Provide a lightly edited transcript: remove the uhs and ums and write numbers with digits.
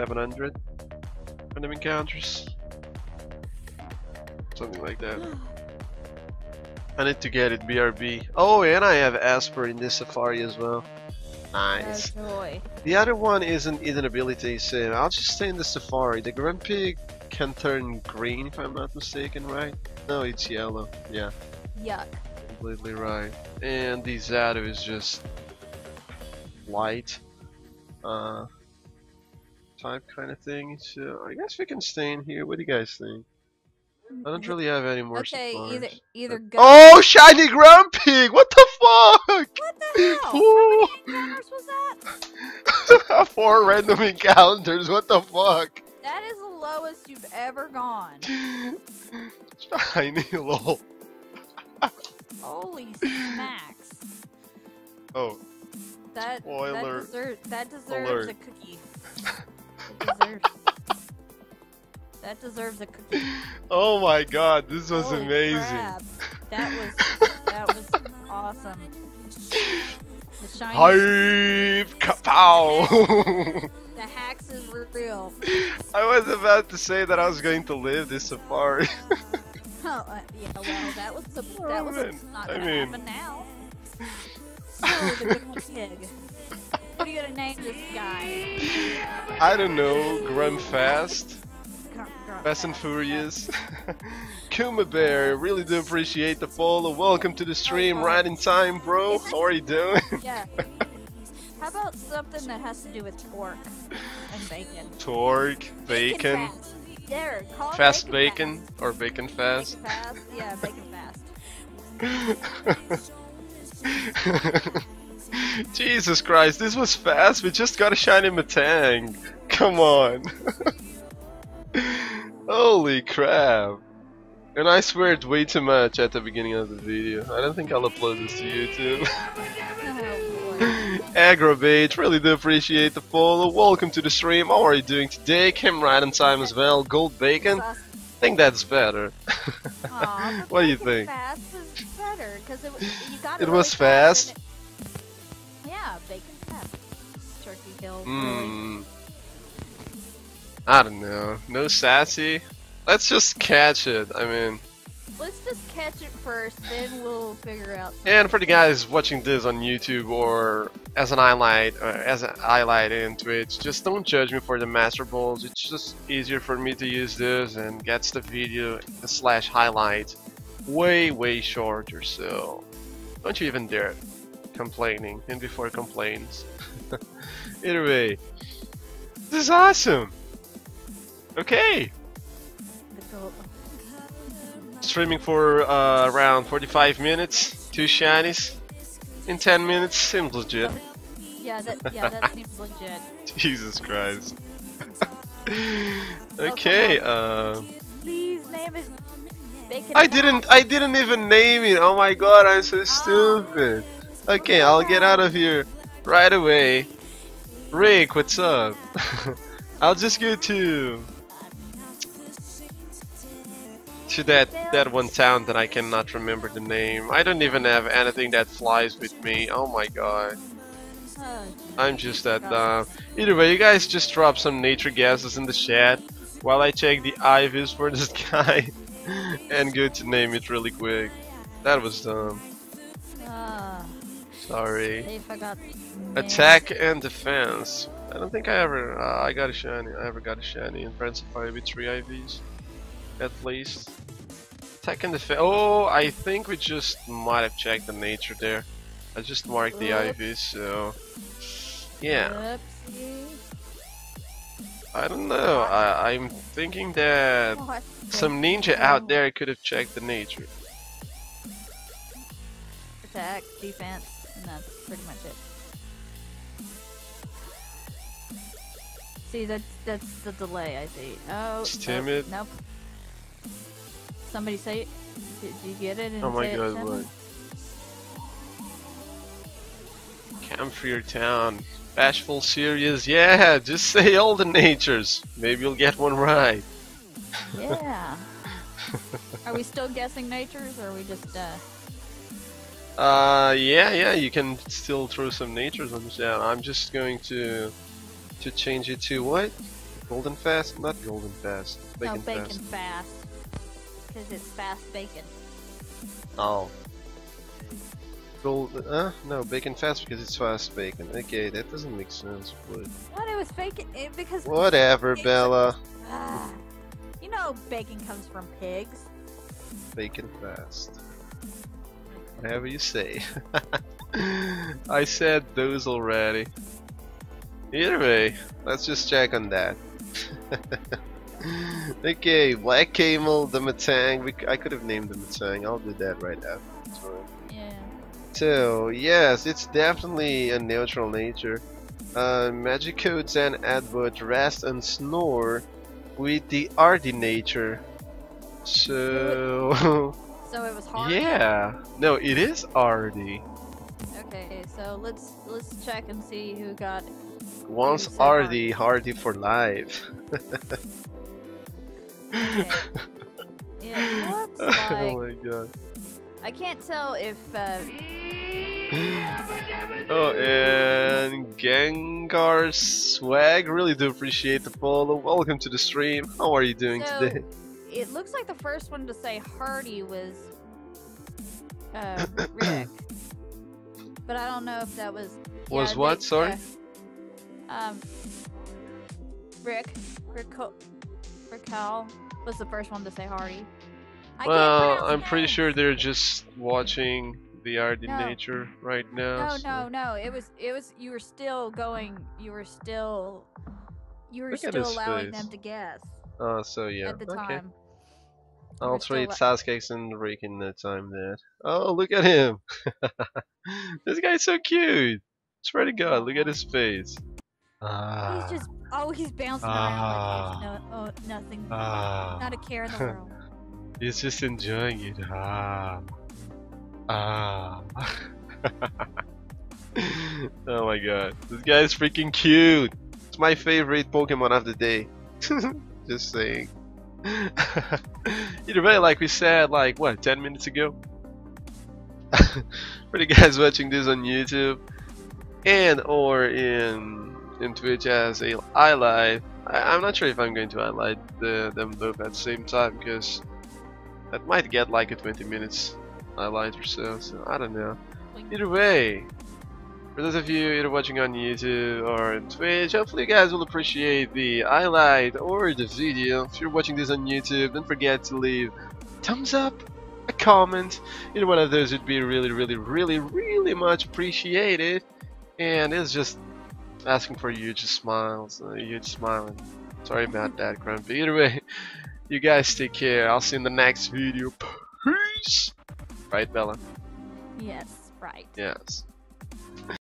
700 random encounters. Something like that. I need to get it BRB. Oh, and I have Asper in this Safari as well. Nice. The other one isn't an ability, so I'll just stay in the Safari. The Grumpig can turn green if I'm not mistaken, right? No, it's yellow. Yeah. Yuck. Completely right. And the Zato is just light type kind of thing. So I guess we can stay in here. What do you guys think? I don't really have any more supplies. Either go. Oh, shiny Grumpig! What the fuck? What the hell? How many encounters was that? 4 random encounters. What the fuck? That is the lowest you've ever gone. Shiny lol. Holy smacks. Oh. That Spoiler that deserves alert. a cookie. That deserves a cookie. Oh my god, this was Holy amazing. crap. That was awesome. The shiny Hype kapow! the hacks is real. I was about to say that I was going to live this Safari. Oh, yeah, well, that was not gonna happen now. Oh, the Grumpig. What are you gonna name this guy? I don't know, Grumpfast. Fast and Furious. Kuma Bear, really do appreciate the follow. Welcome to the stream, right in time, bro. How are you doing? Yeah. How about something that has to do with pork and bacon? Torque, bacon. Fast. There, call it Fast bacon or bacon fast. Bacon fast? Yeah, bacon fast. Jesus Christ, this was fast. We just got a shiny Matang. Come on. Holy crap. And I swear it way too much at the beginning of the video. I don't think I'll upload this to YouTube. Agrobait, really do appreciate the follow. Welcome to the stream. How are you doing today? Came right on time as well. Gold bacon? I think that's better. Aw, what do you think? Fast is better, 'cause you got it was fast? Yeah, bacon fast. Turkey Hill. I don't know. No sassy? Let's just catch it. I mean, let's just catch it first, then we'll figure out. And for the guys watching this on YouTube or as an highlight in Twitch, just don't judge me for the master balls. It's just easier for me to use this and gets the video / highlight way shorter. So don't you even dare complaining and before complaints. Either way, this is awesome. Okay. Streaming for around 45 minutes, 2 shinies in 10 minutes, seems legit. Yeah, that seems legit. Jesus Christ. Okay, Please name it bacon. I didn't even name it. Oh my god, I'm so stupid. Okay, I'll get out of here right away. Rick, what's up? I'll just go to that one town that I cannot remember the name. I don't even have anything that flies with me. Oh my god. I'm just that dumb. Either way, you guys just drop some nature gases in the chat while I check the IVs for this guy and go to name it really quick. That was dumb. Sorry. They forgot. Attack and defense. I don't think I ever got a shiny. I ever got a shiny in Friends of Fire with 3 IVs. At least. Attack and defense. Oh, I think we just might have checked the nature there. I just marked the IVs, so yeah. I don't know. I'm thinking that some ninja out there could have checked the nature. Attack, defense, and that's pretty much it. See, that's the delay, I see. Oh, it's timid. Nope. Somebody say it. Did you get it? Oh my god, what? Camp for your town. Bashful, serious. Yeah, just say all the natures. Maybe you'll get one right. Yeah. Are we still guessing natures, or are we just yeah, you can still throw some natures on the chat. I'm just going to change it to what? Golden Fast? Not Golden Fast. Bacon no, bacon Fast. fast. Because it's fast bacon. Oh. No, Bacon Fast because it's fast bacon. Okay, that doesn't make sense, but... What? It was bacon? Because... Whatever, Bella. You know bacon comes from pigs. Bacon Fast. Whatever you say. I said those already. Either way, let's just check on that. Okay, Black Camel, the Matang. I could have named the Matang. I'll do that right after. Yeah. So, yes, it's definitely a neutral nature. Magic codes and Adwood rest and snore with the RD nature. So... So it was hard. Yeah. No, it is RD. Okay, so let's check and see who got. Once who said RD, hardy for life. Okay. It looks Oh like my god. I can't tell if. Oh, and Gengar Swag, really do appreciate the follow. Welcome to the stream. How are you doing So, today? It looks like the first one to say hardy was Rick, but I don't know if that was. Was yeah, what? they- Sorry. Rickal was the first one to say hardy. I can't Well, pronounce I'm pretty names. sure they're just watching the RD No. nature right now. No, so- no. It was. You were still going. You were still Look at his allowing face. them to guess So yeah. at the Okay. time. I'll We're still trade li- Sasuke's and Rick in no time there. Oh, look at him! This guy's so cute! Swear to God, look at his face. He's just. Oh, he's bouncing around like he's nothing. Not a care in the world. He's just enjoying it. Oh my god, this guy is freaking cute! It's my favorite Pokemon of the day. Just saying. Either way, like we said, like what, 10 minutes ago? For the guys watching this on YouTube and or in Twitch as a highlight, I'm not sure if I'm going to highlight them both at the same time because that might get like a 20 minutes highlight or so I don't know. Either way, for those of you either watching on YouTube or on Twitch, hopefully you guys will appreciate the highlight or the video. If you're watching this on YouTube, don't forget to leave a thumbs up, a comment. Either one of those would be really much appreciated. And it's just asking for huge smiles, huge smiling. Sorry about that, Grumpig. Either way, you guys take care. I'll see you in the next video. Peace! Right, Bella? Yes, right. Yes.